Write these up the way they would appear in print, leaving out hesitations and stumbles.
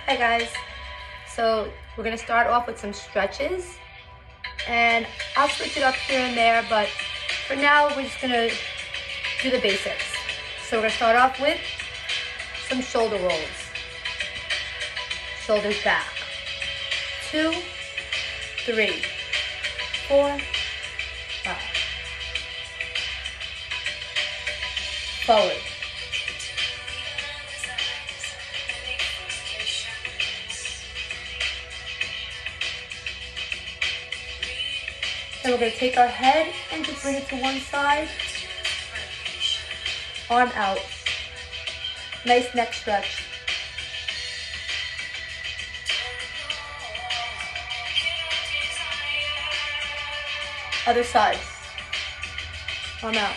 Hi guys, so we're going to start off with some stretches, and I'll switch it up here and there, but for now we're just going to do the basics. So we're going to start off with some shoulder rolls. Shoulders back. 2, 3, 4, 5. Forward. Then we're going to take our head and just bring it to one side. Arm out. Nice neck stretch. Other side. Arm out.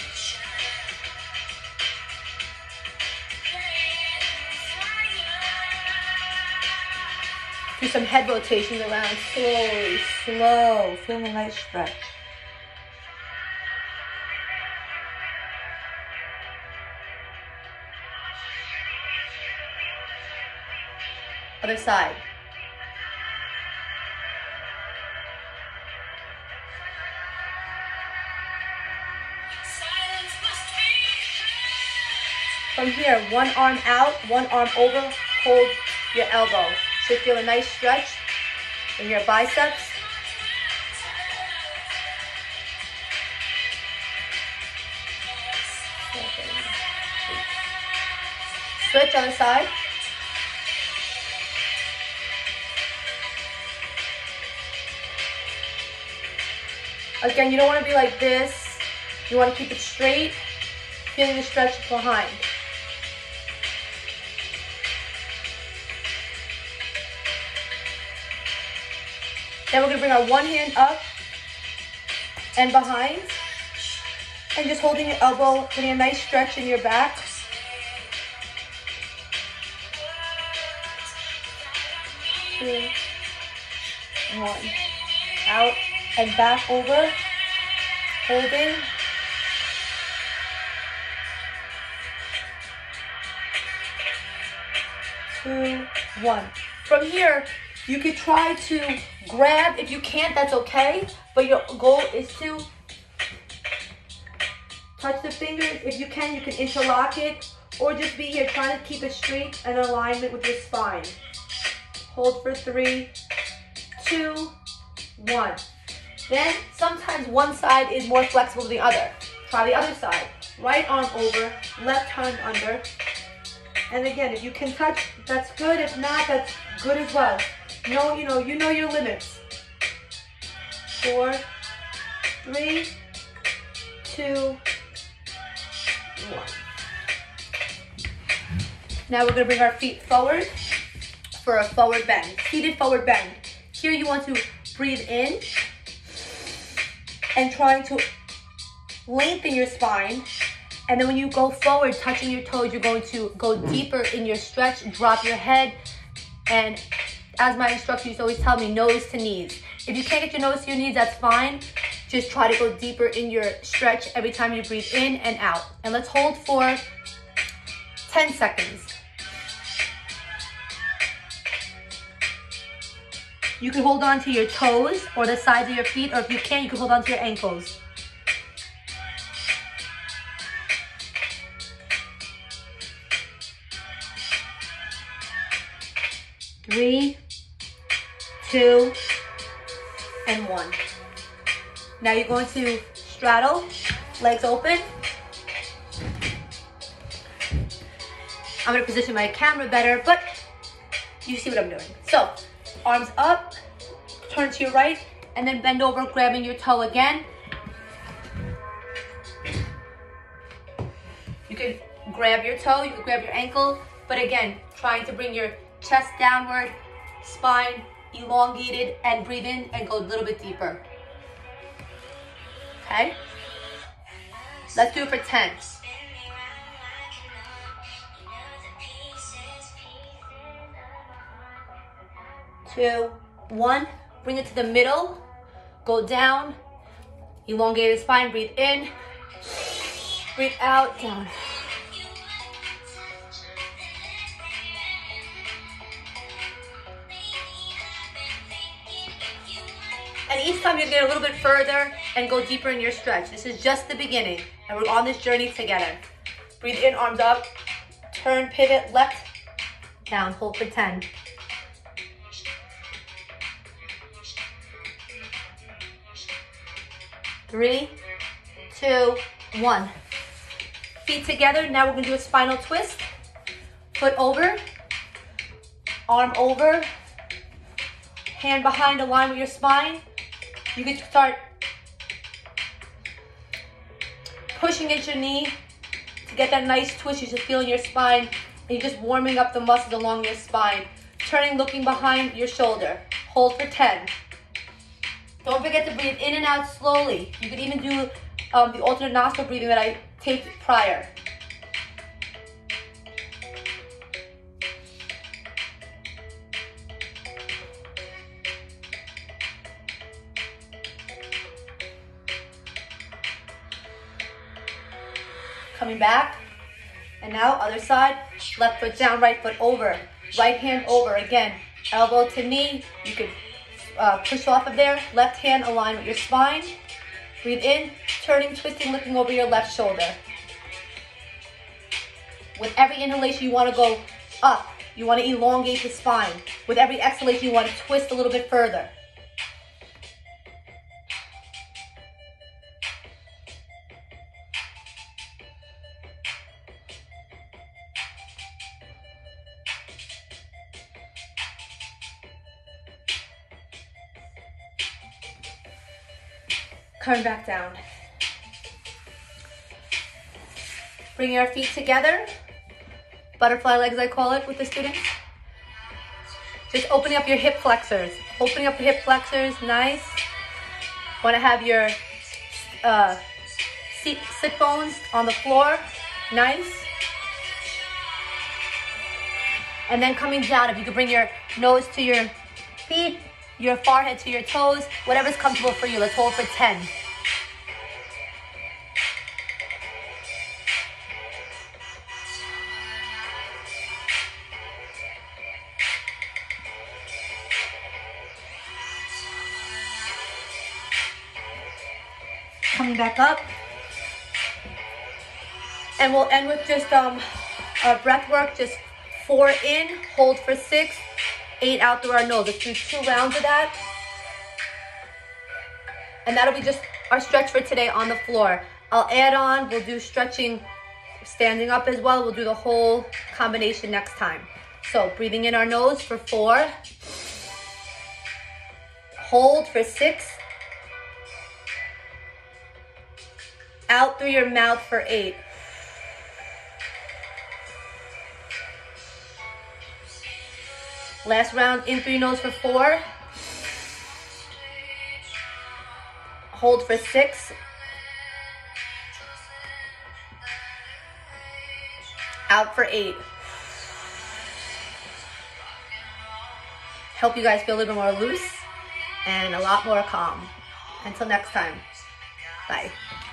Do some head rotations around, slowly, slow, feeling a nice stretch. Other side. From here, one arm out, one arm over, hold your elbow. Should feel a nice stretch in your biceps. Switch other side. Again, you don't want to be like this. You want to keep it straight, feeling the stretch behind. Then we're going to bring our one hand up and behind, and just holding your elbow, getting a nice stretch in your back. Two, one, out and back over, holding. Two, one. From here, you could try to grab. If you can't, that's okay. But your goal is to touch the fingers. If you can interlock it, or just be here trying to keep it straight and in alignment with your spine. Hold for 3, 2, 1. Then sometimes one side is more flexible than the other. Try the other side. Right arm over, left hand under. And again, if you can touch, that's good. If not, that's good as well. You know your limits. 4, 3, 2, 1. Now we're going to bring our feet forward for a forward bend. Seated forward bend. Here you want to breathe in and trying to lengthen your spine. And then when you go forward, touching your toes, you're going to go deeper in your stretch, drop your head, and as my instructor used to always tell me, nose to knees. If you can't get your nose to your knees, that's fine. Just try to go deeper in your stretch every time you breathe in and out. And let's hold for 10 seconds. You can hold on to your toes or the sides of your feet, or if you can't, you can hold on to your ankles. 3, 2, and 1. Now you're going to straddle, legs open. I'm going to position my camera better, but you see what I'm doing. So, arms up, turn to your right, and then bend over, grabbing your toe again. You can grab your toe, you can grab your ankle, but again, trying to bring your chest downward, spine elongated, and breathe in and go a little bit deeper. Okay? Let's do it for 10. 2, 1. Bring it to the middle. Go down. Elongate the spine. Breathe in. Breathe out. Down. this time you're gonna get a little bit further and go deeper in your stretch. This is just the beginning, and we're on this journey together. Breathe in, arms up, turn, pivot, left, down, hold for 10. Three, two, one. Feet together. Now we're gonna do a spinal twist. Foot over, arm over, hand behind, align with your spine. You can start pushing at your knee to get that nice twist you should feel in your spine. And you're just warming up the muscles along your spine. Turning, looking behind your shoulder. Hold for 10. Don't forget to breathe in and out slowly. You could even do the alternate nostril breathing that I taped prior. Coming back. And now other side. Left foot down, right foot over. Right hand over. Again, elbow to knee. You could push off of there. Left hand align with your spine. Breathe in, turning, twisting, looking over your left shoulder. With every inhalation, you want to go up. You want to elongate the spine. With every exhalation, you want to twist a little bit further. Coming back down. Bringing our feet together. Butterfly legs, I call it with the students. Just opening up your hip flexors. Opening up your hip flexors, nice. Want to have your sit bones on the floor, nice. And then coming down, if you could bring your nose to your feet, your forehead to your toes, whatever's comfortable for you. Let's hold for 10. Coming back up. And we'll end with just our breath work, just 4 in, hold for 6, 8 out through our nose. Let's do 2 rounds of that. And that'll be just our stretch for today on the floor. I'll add on, we'll do stretching standing up as well. We'll do the whole combination next time. So breathing in our nose for 4. Hold for 6. Out through your mouth for 8. Last round, in through your nose for 4. Hold for 6. Out for 8. Help you guys feel a little bit more loose and a lot more calm. Until next time, bye.